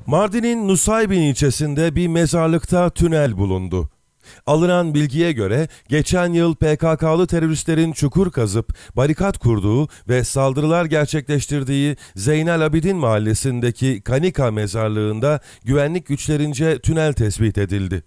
Mardin'in Nusaybin ilçesinde bir mezarlıkta tünel bulundu. Alınan bilgiye göre geçen yıl PKK'lı teröristlerin çukur kazıp barikat kurduğu ve saldırılar gerçekleştirdiği Zeynel Abidin mahallesindeki Kanika mezarlığında güvenlik güçlerince tünel tespit edildi.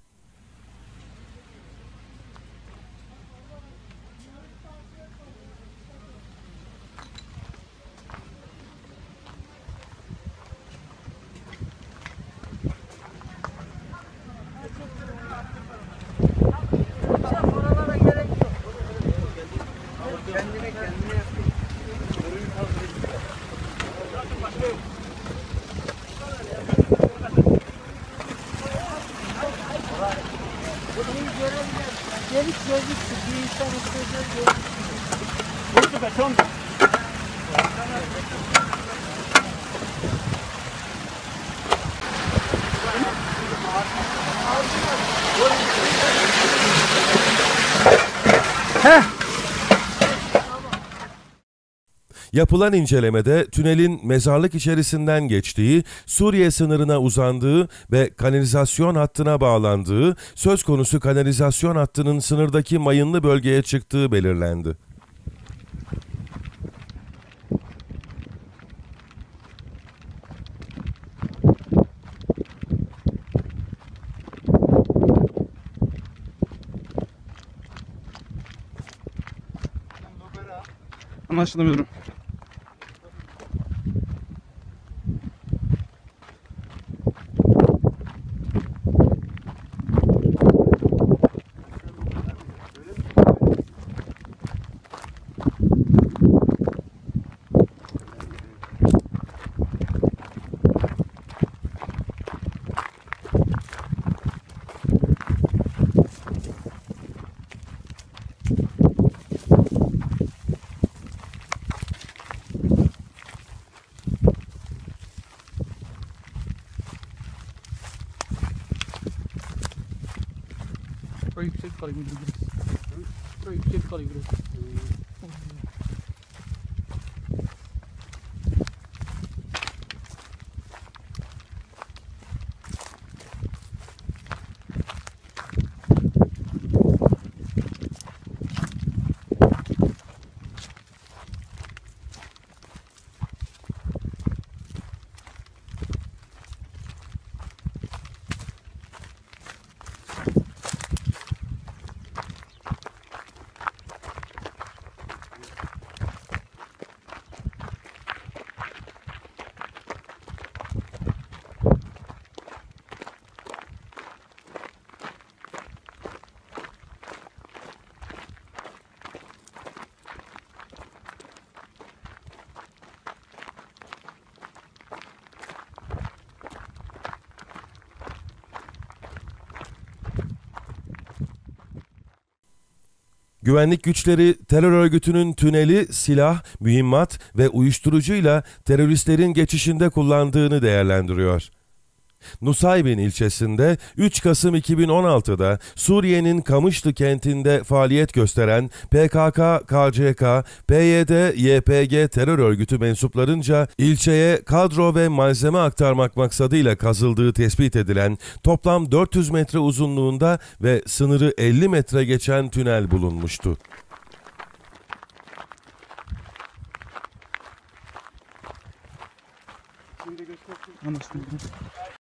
Beton. Yapılan incelemede tünelin mezarlık içerisinden geçtiği, Suriye sınırına uzandığı ve kanalizasyon hattına bağlandığı, söz konusu kanalizasyon hattının sınırdaki mayınlı bölgeye çıktığı belirlendi. Anlaşıldı müdürüm. Yüksek kalıyor biraz. Yüksek kalıyor biraz. Güvenlik güçleri terör örgütünün tüneli silah, mühimmat ve uyuşturucuyla teröristlerin geçişinde kullandığını değerlendiriyor. Nusaybin ilçesinde 3 Kasım 2016'da Suriye'nin Kamışlı kentinde faaliyet gösteren PKK, KCK, PYD, YPG terör örgütü mensuplarınca ilçeye kadro ve malzeme aktarmak maksadıyla kazıldığı tespit edilen toplam 400 metre uzunluğunda ve sınırı 50 metre geçen tünel bulunmuştu. Anlaşıldı.